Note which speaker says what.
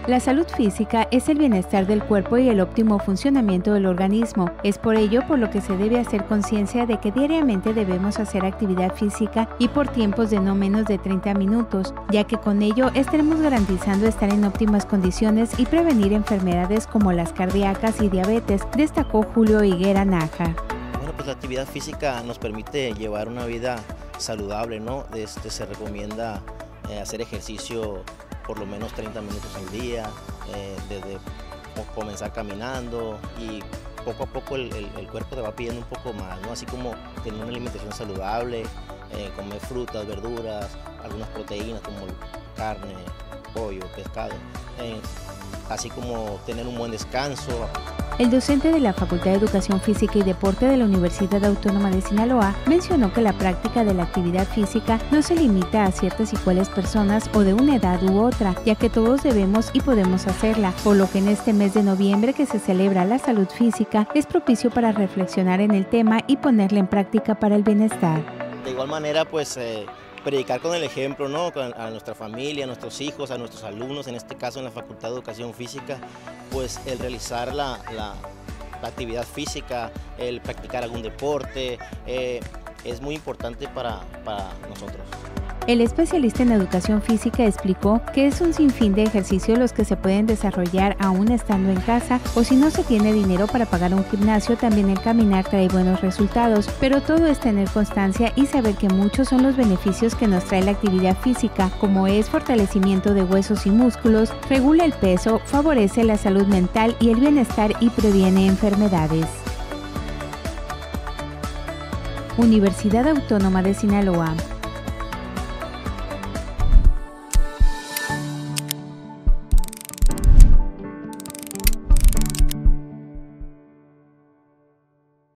Speaker 1: La salud física es el bienestar del cuerpo y el óptimo funcionamiento del organismo. Es por ello por lo que se debe hacer conciencia de que diariamente debemos hacer actividad física y por tiempos de no menos de 30 minutos, ya que con ello estaremos garantizando estar en óptimas condiciones y prevenir enfermedades como las cardíacas y diabetes, destacó Julio Higuera Naja.
Speaker 2: Bueno, pues la actividad física nos permite llevar una vida saludable, ¿no? Se recomienda hacer ejercicio por lo menos 30 minutos al día, desde comenzar caminando, y poco a poco el cuerpo te va pidiendo un poco más, ¿no? Así como tener una alimentación saludable, comer frutas, verduras, algunas proteínas como carne, pollo, pescado, así como tener un buen descanso.
Speaker 1: El docente de la Facultad de Educación Física y Deporte de la Universidad Autónoma de Sinaloa mencionó que la práctica de la actividad física no se limita a ciertas y cuales personas o de una edad u otra, ya que todos debemos y podemos hacerla, por lo que en este mes de noviembre que se celebra la salud física es propicio para reflexionar en el tema y ponerla en práctica para el bienestar.
Speaker 2: De igual manera, pues predicar con el ejemplo, ¿no? A nuestra familia, a nuestros hijos, a nuestros alumnos, en este caso en la Facultad de Educación Física, pues el realizar la actividad física, el practicar algún deporte, es muy importante para nosotros.
Speaker 1: El especialista en educación física explicó que es un sinfín de ejercicios los que se pueden desarrollar aún estando en casa, o si no se tiene dinero para pagar un gimnasio, también el caminar trae buenos resultados, pero todo es tener constancia y saber que muchos son los beneficios que nos trae la actividad física, como es fortalecimiento de huesos y músculos, regula el peso, favorece la salud mental y el bienestar y previene enfermedades. Universidad Autónoma de Sinaloa.